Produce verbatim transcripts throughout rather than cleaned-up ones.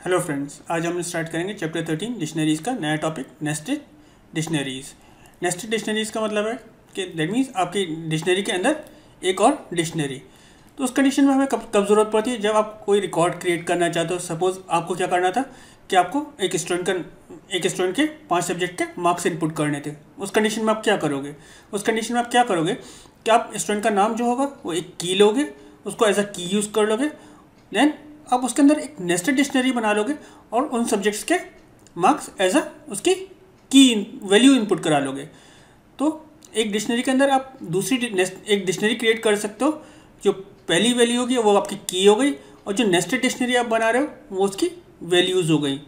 Hello friends, आज हम start करेंगे चैप्टर थर्टीन डिक्शनरीज का नया topic nested dictionaries. Nested dictionaries का मतलब है कि दैट मीन्स आपकी डिक्शनरी के अंदर एक और डिक्शनरी। तो उस कंडीशन में हमें कब कब ज़रूरत पड़ती है, जब आप कोई रिकॉर्ड क्रिएट करना चाहते हो। सपोज आपको क्या करना था कि आपको एक स्टूडेंट का एक स्टूडेंट के पाँच सब्जेक्ट के मार्क्स इनपुट करने थे। उस कंडीशन में आप क्या करोगे उस कंडीशन में आप क्या करोगे कि आप स्टूडेंट का नाम जो होगा वो एक की लोगे, उसको एज अ की यूज़ कर लोगे, देन आप उसके अंदर एक नेस्टेड डिक्शनरी बना लोगे और उन सब्जेक्ट्स के मार्क्स एज अ उसकी की वैल्यू इनपुट करा लोगे। तो एक डिक्शनरी के अंदर आप दूसरी एक डिक्शनरी क्रिएट कर सकते हो। जो पहली वैल्यू होगी वो आपकी की हो गई और जो नेस्टेड डिक्शनरी आप बना रहे हो वो उसकी वैल्यूज़ हो गई।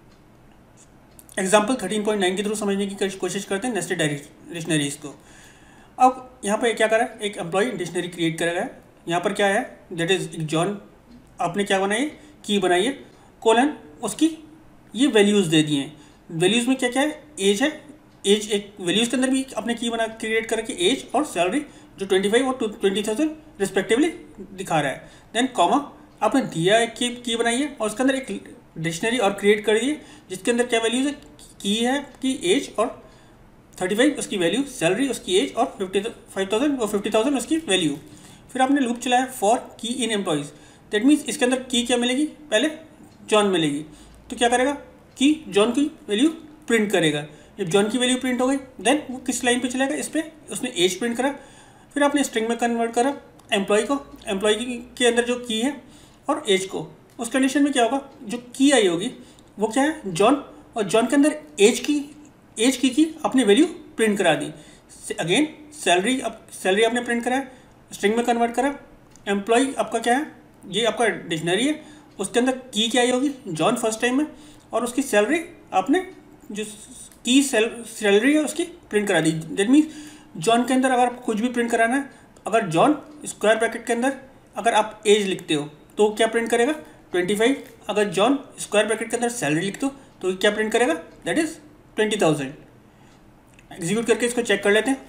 एग्जाम्पल थर्टीन पॉइंट नाइन के थ्रू समझने की कोशिश करते हैं नेस्टेड डिक्शनरीज को। अब यहाँ पर क्या करा, एक एम्प्लॉय डिक्शनरी क्रिएट करा है। यहाँ पर क्या है, दैट इज जॉन। आपने क्या बनाई, की बनाई है, कोलन उसकी ये वैल्यूज़ दे दिए हैं। वैल्यूज़ में क्या क्या है, एज है, एज एक वैल्यूज़ के अंदर भी आपने की बना क्रिएट करके एज और सैलरी जो ट्वेंटी फाइव और ट्वेंटी थाउजेंड रिस्पेक्टिवली दिखा रहा है। देन कॉमा आपने दिया है, की की बनाई है और उसके अंदर एक डिक्शनरी और क्रिएट कर दी है जिसके अंदर क्या वैल्यूज़ है, की है कि एज और थर्टी फाइव उसकी वैल्यू, सैलरी उसकी एज और फिफ्टी फाइव थाउजेंड और फिफ्टी थाउजेंड उसकी वैल्यू। फिर आपने लूप चलाया फॉर की इन एम्प्लॉयज़। दैट मीन्स इसके अंदर की क्या मिलेगी, पहले जॉन मिलेगी। तो क्या करेगा कि जॉन की वैल्यू प्रिंट करेगा। जब जॉन की वैल्यू प्रिंट हो गई देन वो किस लाइन पे चलेगा, इस पर उसने एज प्रिंट करा। फिर आपने स्ट्रिंग में कन्वर्ट करा एम्प्लॉय को, एम्प्लॉय के अंदर जो की है और एज को। उस कंडीशन में क्या होगा, जो की आई होगी वो क्या है, जॉन, और जॉन के अंदर एज की एज की की आपने वैल्यू प्रिंट करा दी। अगेन सैलरी, अब सैलरी आपने प्रिंट करा, स्ट्रिंग में कन्वर्ट करा। एम्प्लॉय आपका क्या है, ये आपका डिक्शनरी है, उसके अंदर की क्या आई होगी, जॉन फर्स्ट टाइम में, और उसकी सैलरी आपने जो की सैलरी है उसकी प्रिंट करा दी। दैट मीन्स जॉन के अंदर अगर आपको कुछ भी प्रिंट कराना है, अगर जॉन स्क्वायर ब्रैकेट के अंदर अगर आप एज लिखते हो तो क्या प्रिंट करेगा, ट्वेंटी फाइव। अगर जॉन स्क्वायर ब्रैकेट के अंदर सैलरी लिखते हो तो क्या प्रिंट करेगा, that is twenty thousand. Execute करके इसको चेक कर लेते हैं।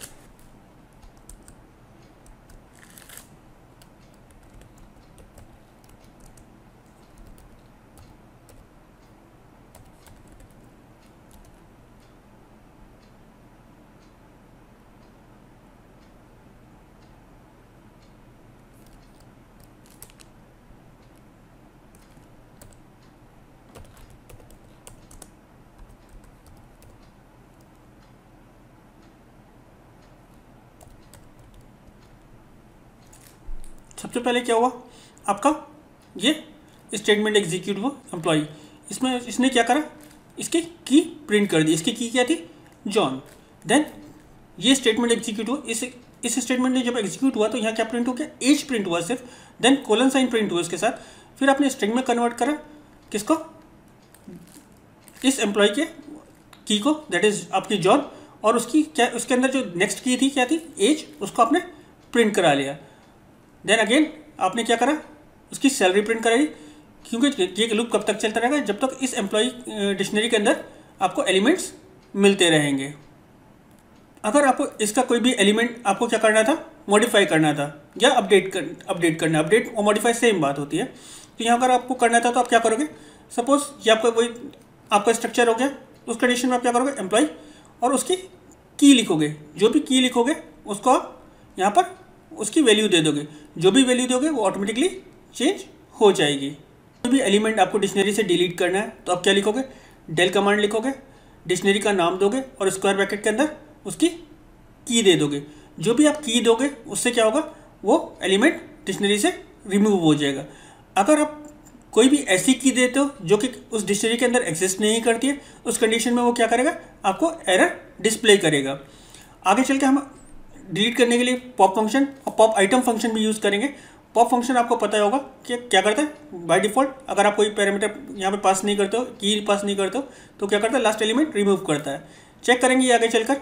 सबसे पहले क्या हुआ, आपका ये स्टेटमेंट एग्जीक्यूट हुआ एम्प्लॉय। इसमें इसने क्या करा, इसकी की प्रिंट कर दी। इसकी की क्या थी, जॉन। देन ये स्टेटमेंट एग्जीक्यूट हुआ। इस इस स्टेटमेंट ने जब एग्जीक्यूट हुआ तो यहाँ क्या प्रिंट हो गया, एज प्रिंट हुआ सिर्फ। देन कोलन साइन प्रिंट हुआ इसके साथ। फिर आपने स्ट्रिंग में कन्वर्ट करा किसको, इस एम्प्लॉय के की को, दैट इज आपकी जॉन, और उसकी क्या, उसके अंदर जो नेक्स्ट की थी क्या थी, एज, उसको आपने प्रिंट करा लिया। देन अगेन आपने क्या करा, उसकी सैलरी प्रिंट कराई, क्योंकि ये लूप कब तक चलता रहेगा, जब तक इस एम्प्लॉय डिक्शनरी के अंदर आपको एलिमेंट्स मिलते रहेंगे। अगर आपको इसका कोई भी एलिमेंट आपको क्या करना था, मॉडिफाई करना था या अपडेट कर अपडेट करना, अपडेट और मॉडिफाई सेम बात होती है। तो यहाँ अगर आपको करना था तो आप क्या करोगे, सपोज ये आपका कोई आपका स्ट्रक्चर हो गया, उस कंडीशन में आप क्या करोगे, एम्प्लॉय और उसकी की लिखोगे। जो भी की लिखोगे उसको आप यहाँ पर उसकी वैल्यू दे दोगे। जो भी वैल्यू दोगे वो ऑटोमेटिकली चेंज हो जाएगी। कोई भी एलिमेंट आपको डिक्शनरी से डिलीट करना है तो आप क्या लिखोगे, डेल कमांड लिखोगे, डिक्शनरी का नाम दोगे और स्क्वायर ब्रैकेट के अंदर उसकी की दे दोगे। जो भी आप की दोगे उससे क्या होगा, वो एलिमेंट डिक्शनरी से रिमूव हो जाएगा। अगर आप कोई भी ऐसी की देते हो जो कि उस डिक्शनरी के अंदर एग्जिस्ट नहीं करती है, उस कंडीशन में वो क्या करेगा, आपको एरर डिस्प्ले करेगा। आगे चल के हम डिलीट करने के लिए पॉप फंक्शन और पॉप आइटम फंक्शन भी यूज़ करेंगे। पॉप फंक्शन आपको पता होगा कि क्या करता है, बाय डिफ़ॉल्ट अगर आप कोई पैरामीटर यहाँ पे पास नहीं करते हो, की पास नहीं करते हो, तो क्या करता है, लास्ट एलिमेंट रिमूव करता है। चेक करेंगे आगे चलकर।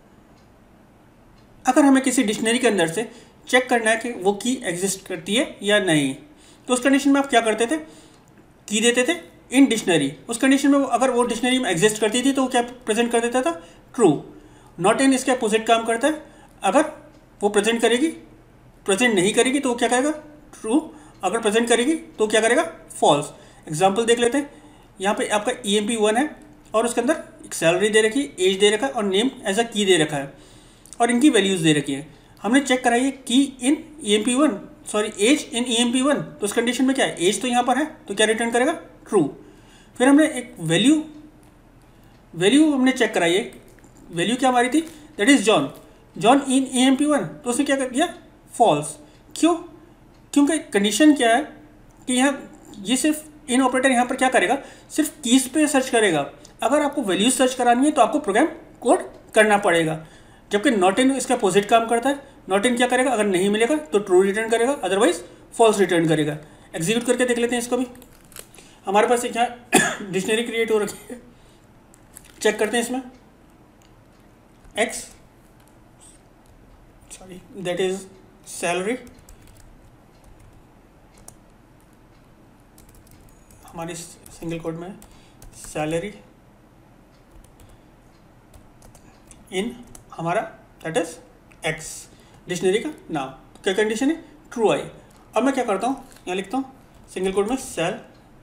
अगर हमें किसी डिक्शनरी के अंदर से चेक करना है कि वो की एग्जिस्ट करती है या नहीं, तो उस कंडीशन में आप क्या करते थे, की देते थे इन डिक्शनरी। उस कंडीशन में अगर वो डिक्शनरी में एग्जिस्ट करती थी तो वो क्या प्रेजेंट कर देता था, ट्रू। नॉट इन इसके अपोजिट काम करता है, अगर वो प्रेजेंट करेगी, प्रेजेंट नहीं करेगी तो वो क्या करेगा, ट्रू। अगर प्रेजेंट करेगी तो क्या करेगा, फॉल्स। एग्जाम्पल देख लेते हैं। यहाँ पे आपका ई एम पी वन है और उसके अंदर एक सैलरी दे रखी है, एज दे रखा है और नेम एज अ की दे रखा है और इनकी वैल्यूज़ दे रखी है। हमने चेक कराई है की in E M P one, sorry age in E M P one, तो उस कंडीशन में क्या है, एज तो यहाँ पर है तो क्या रिटर्न करेगा, ट्रू। फिर हमने एक वैल्यू वैल्यू हमने चेक कराई है, वैल्यू क्या हमारी थी, that is John, John in E M P one, तो उसने क्या कर दिया, फॉल्स। क्यों, क्योंकि कंडीशन क्या है कि यहाँ ये सिर्फ इन ऑपरेटर यहाँ पर क्या करेगा, सिर्फ कीज पे सर्च करेगा। अगर आपको वैल्यू सर्च करानी है तो आपको प्रोग्राम कोड करना पड़ेगा, जबकि नॉट इन इसका अपोजिट काम करता है। नॉट इन क्या करेगा, अगर नहीं मिलेगा तो ट्रू रिटर्न करेगा, अदरवाइज फॉल्स रिटर्न करेगा। एग्जीक्यूट करके देख लेते हैं इसको भी। हमारे पास एक यहाँ डिक्शनरी क्रिएट हो रखी है, चेक करते हैं इसमें X, sorry that is salary, हमारी सिंगल कोड में सैलरी इन हमारा दैट इज एक्स, डिक्शनरी का नाम। क्या कंडीशन है, ट्रू आई। अब मैं क्या करता हूँ, यहाँ लिखता हूँ सिंगल कोड में सेल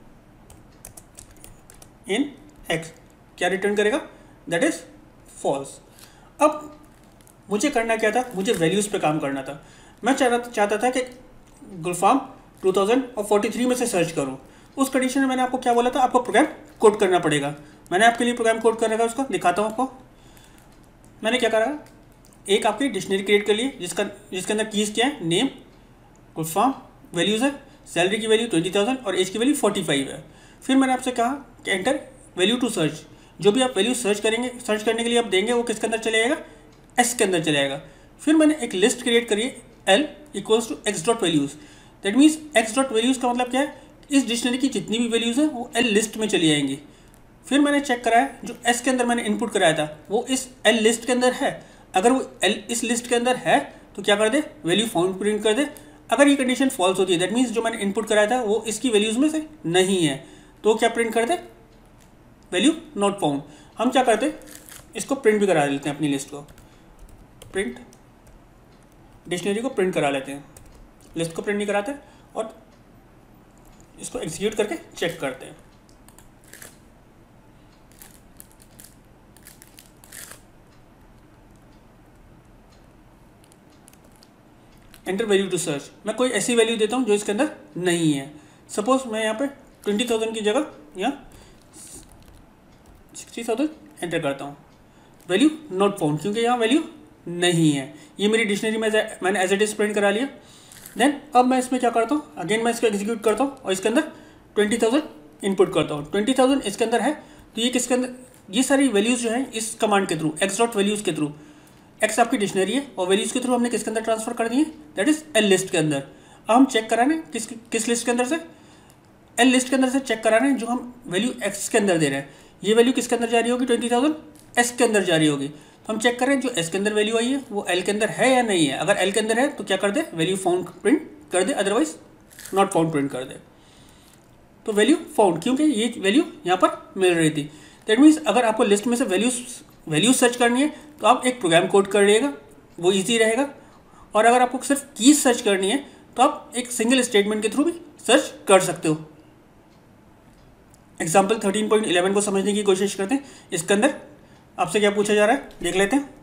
इन एक्स, क्या रिटर्न करेगा, दैट इज फॉल्स। अब मुझे करना क्या था, मुझे वैल्यूज़ पे काम करना था। मैं चाहता चाहता था कि Gulfam two thousand forty three में से सर्च करूँ। उस कंडीशन में मैंने आपको क्या बोला था, आपको प्रोग्राम कोड करना पड़ेगा। मैंने आपके लिए प्रोग्राम कोड कर रखा है, उसको दिखाता हूँ आपको। मैंने क्या करा, एक आपकी डिक्शनरी क्रिएट कर ली जिसका जिसके अंदर कीज़ क्या है, नेम, गुलफाम, वैल्यूज़ है, सैलरी की वैल्यू ट्वेंटी थाउजेंड और एज की वैल्यू फोर्टी फाइव है। फिर मैंने आपसे कहा कि एंटर वैल्यू टू सर्च, जो भी आप वैल्यू सर्च करेंगे, सर्च करने के लिए आप देंगे वो किसके अंदर चले जाएगा, एस के अंदर चले जाएगा। फिर मैंने एक लिस्ट क्रिएट करी है, L equals to X dot values. That means X dot values का मतलब क्या है, इस डिक्शनरी की जितनी भी वैल्यूज़ हैं वो एल लिस्ट में चली जाएंगी। फिर मैंने चेक कराया जो एस के अंदर मैंने इनपुट कराया था वो इस एल लिस्ट के अंदर है। अगर वो एल इस लिस्ट के अंदर है तो क्या कर दे, वैल्यू फाउंड प्रिंट कर दे। अगर ये कंडीशन फॉल्स होती है, दैट मीन्स जो मैंने इनपुट कराया था वो इसकी वैल्यूज़ में से नहीं है, तो क्या प्रिंट कर दे, वैल्यू नॉट फाउंड। हम क्या करते हैं, इसको प्रिंट भी करा लेते हैं, अपनी लिस्ट को प्रिंट, डिक्शनरी को प्रिंट करा लेते हैं, लिस्ट को प्रिंट नहीं कराते और इसको एग्जीक्यूट करके चेक करते हैं। एंटर वैल्यू टू सर्च, मैं कोई ऐसी वैल्यू देता हूँ जो इसके अंदर नहीं है। सपोज मैं यहाँ पे ट्वेंटी थाउजेंड की जगह यहाँ सिक्सटी थाउजेंड एंटर करता हूँ, वैल्यू नॉट फाउंड, क्योंकि यहाँ वैल्यू नहीं है। ये मेरी डिक्शनरी में मैंने एज इट इज प्रिंट करा लिया। देन अब मैं इसमें क्या करता हूँ, अगेन मैं इसको एग्जीक्यूट करता हूँ और इसके अंदर ट्वेंटी थाउजेंड इनपुट करता हूँ। ट्वेंटी थाउजेंड इसके अंदर है तो ये किसके अंदर, ये सारी वैल्यूज़ जो है इस कमांड के थ्रू, एक्स डॉट वैल्यूज़ के थ्रू, एक्स आपकी डिक्शनरी है और वैल्यूज़ के थ्रू हमने किसके अंदर ट्रांसफर कर दी है, दैट इज एल लिस्ट के अंदर। अब हम चेक करा रहे हैं किस किस लिस्ट के अंदर से, एल लिस्ट के अंदर से चेक करा रहे हैं जो हम वैल्यू एक्स के अंदर दे रहे हैं। ये वैल्यू किसके अंदर जा रही होगी, ट्वेंटी थाउजेंड एस के अंदर जा रही होगी। तो हम चेक करें जो एस के अंदर वैल्यू आई है वो एल के अंदर है या नहीं है। अगर एल के अंदर है तो क्या कर दे, वैल्यू फाउंड प्रिंट कर दे, अदरवाइज नॉट फाउंड प्रिंट कर दे। तो वैल्यू फाउंड, क्योंकि ये वैल्यू यहाँ पर मिल रही थी। दैट मीन्स अगर आपको लिस्ट में से वैल्यूज वैल्यूज सर्च करनी है तो आप एक प्रोग्राम कोड कर लीजिएगा, वो ईजी रहेगा। और अगर आपको सिर्फ कीज सर्च करनी है तो आप एक सिंगल स्टेटमेंट के थ्रू भी सर्च कर सकते हो। एग्जाम्पल थर्टीन पॉइंट इलेवन को समझने की कोशिश करते हैं। इसके अंदर आपसे क्या पूछा जा रहा है देख लेते हैं।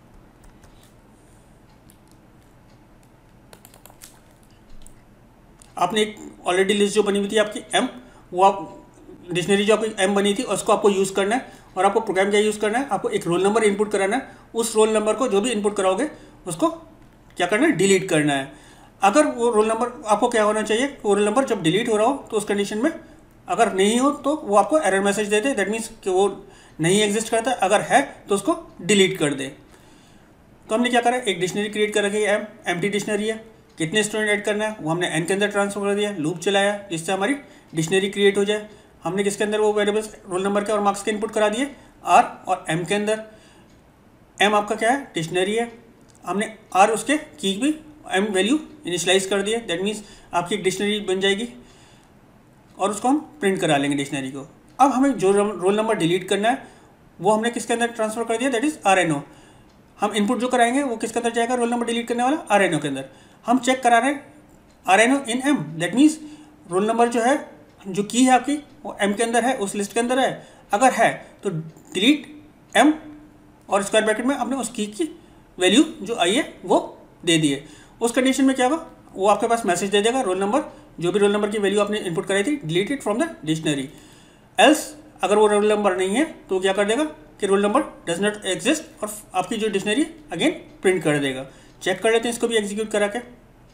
आपने एक ऑलरेडी लिस्ट जो बनी हुई थी आपकी एम, वो आप डिक्शनरी जो आपकी एम बनी थी उसको आपको यूज़ करना है। और आपको प्रोग्राम क्या यूज़ करना है, आपको एक रोल नंबर इनपुट कराना है। उस रोल नंबर को जो भी इनपुट कराओगे उसको क्या करना है, डिलीट करना है। अगर वो रोल नंबर आपको क्या होना चाहिए, वो रोल नंबर जब डिलीट हो रहा हो तो उस कंडीशन में अगर नहीं हो तो वो आपको एरर मैसेज देते, दैट मीन्स कि वो नहीं एग्जिस्ट करता। अगर है तो उसको डिलीट कर दे। तो हमने क्या करा, एक डिक्शनरी क्रिएट कर रखी है, एम एम्प्टी डिक्शनरी है। कितने स्टूडेंट ऐड करना है वो हमने एन के अंदर ट्रांसफर कर दिया, लूप चलाया जिससे हमारी डिक्शनरी क्रिएट हो जाए। हमने किसके अंदर वो वेरिएबल्स रोल नंबर के और मार्क्स के इनपुट करा दिए, आर और एम के अंदर। एम आपका क्या है, डिक्शनरी है। हमने आर उसके की भी एम वैल्यू इनिशलाइज कर दिया, दैट मीन्स आपकी एक डिक्शनरी बन जाएगी और उसको हम प्रिंट करा लेंगे डिक्शनरी को। अब हमें जो रोल नंबर डिलीट करना है वो हमने किसके अंदर ट्रांसफर कर दिया, that is R N O. हम इनपुट जो कराएंगे वो किसके अंदर जाएगा, रोल नंबर डिलीट करने वाला आर एन ओ के अंदर। हम चेक करा रहे हैं R N O in M, that means roll number जो है, जो की है आपकी वो एम के अंदर है, उस लिस्ट के अंदर है, अगर है तो डिलीट एम और स्क्वायर ब्रैकेट में आपने उस की की वैल्यू जो आई है वो दे दी है। उस कंडीशन में क्या होगा, वो आपके पास मैसेज दे देगा रोल नंबर, जो भी रोल नंबर की वैल्यू आपने इनपुट कराई थी delete it from the dictionary. Else अगर वो रोल नंबर नहीं है तो क्या कर देगा कि roll number does not exist और आपकी जो डिक्शनरी अगेन प्रिंट कर देगा। चेक कर लेते हैं इसको भी एग्जीक्यूट करा के।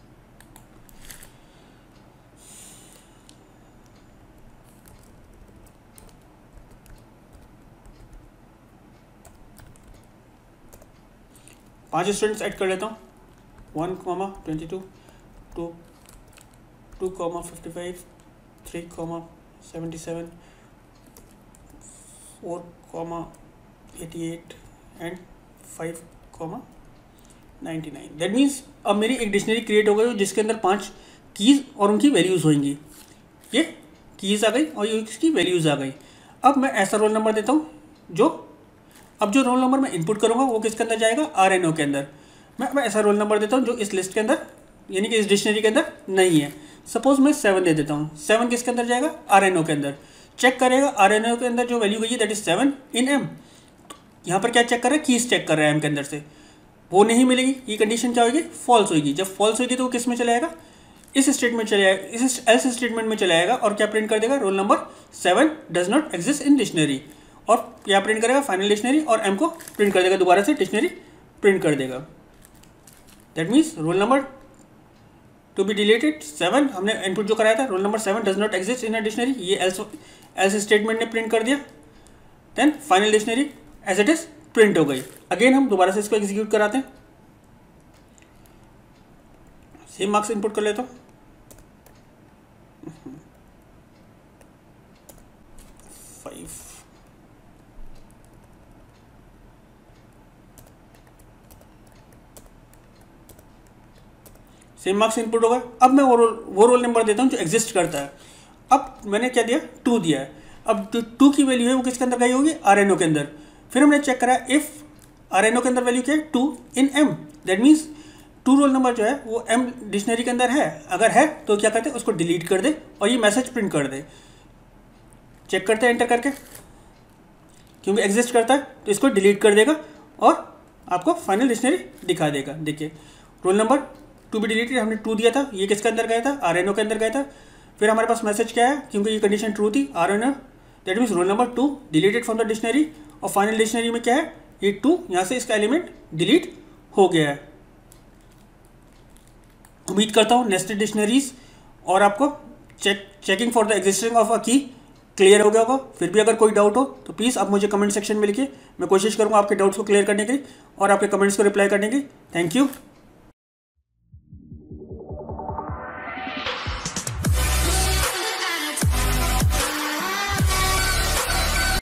पांच स्टूडेंट्स ऐड कर लेता हूँ, one comma twenty two, two two comma fifty five, three comma seventy seven, four comma eighty eight and five comma ninety nine. That means अब मेरी एक डिक्शनरी क्रिएट हो गई जिसके अंदर पांच कीज़ और उनकी वैल्यूज़ होंगी। ये कीज़ आ गई और ये इसकी वैल्यूज़ आ गई। अब मैं ऐसा रोल नंबर देता हूँ जो, अब जो रोल नंबर मैं इनपुट करूँगा वो किसके अंदर जाएगा, आर एन ओ के अंदर। मैं अब ऐसा रोल नंबर देता हूँ जो इस लिस्ट के अंदर यानी कि इस डिक्शनरी के अंदर नहीं है। सपोज मैं सेवन दे देता हूँ, सेवन किसके अंदर जाएगा, आर एन ओ के अंदर। चेक करेगा आर एन ओ के अंदर जो वैल्यू गई है that is seven in M. यहाँ पर क्या चेक कर रहा है, कीज चेक कर रहा है एम के अंदर से, वो नहीं मिलेगी। ये कंडीशन क्या होगी, फॉल्स होगी। जब फॉल्स होगी तो वो किस में चला जाएगा, इस स्टेटमेंट चले जाएगा, इस एल्स स्टेटमेंट में चला जाएगा और क्या प्रिंट कर देगा, roll number seven does not exist in dictionary. और क्या प्रिंट करेगा, फाइनल डिक्शनरी, और एम को प्रिंट कर देगा, दोबारा से डिक्शनरी प्रिंट कर देगा। That means roll number to be deleted seven, हमने इनपुट जो कराया था roll number seven does not exist in a dictionary, ये एल्स एल्स स्टेटमेंट ने प्रिंट कर दिया। Then final dictionary as it is print हो गई। अगेन हम दोबारा से इसको एग्जीक्यूट कराते हैं, सेम मार्क्स इनपुट कर लेता हूँ, फाइव, सेम मार्क्स इनपुट होगा। अब मैं वो रोल वो रोल नंबर देता हूँ जो एग्जिस्ट करता है। अब मैंने क्या दिया, टू दिया है। अब जो टू की वैल्यू है वो किसके अंदर गई होगी, आर एन ओ के अंदर। फिर हमने चेक करा इफ आर एन ओ के अंदर वैल्यू क्या है, two in M. That means two roll number जो है वो एम डिक्शनरी के अंदर है, अगर है तो क्या करते हैं, उसको डिलीट कर दे और ये मैसेज प्रिंट कर दे। चेक करते हैं एंटर करके, क्योंकि एग्जिस्ट करता है तो इसको डिलीट कर देगा और आपको फाइनल डिक्शनरी दिखा देगा। देखिए roll number to be deleted, हमने टू दिया था, ये किसके अंदर गया था, आर एन ओ के अंदर गया था। फिर हमारे पास मैसेज क्या है, क्योंकि ये कंडीशन ट्रू थी, R N O, that means roll number two deleted from the dictionary. और फाइनल डिक्शनरी में क्या है, ये टू, यहाँ से इसका एलिमेंट डिलीट हो गया है। उम्मीद करता हूँ नेस्टेड डिक्शनरीज और आपको check checking for the existence of a key clear हो गया होगा। फिर भी अगर कोई डाउट हो तो प्लीज़ आप मुझे कमेंट सेक्शन में लिखिए, मैं कोशिश करूँगा आपके डाउट्स को क्लियर करने की और आपके कमेंट्स को रिप्लाई करने की। Thank you.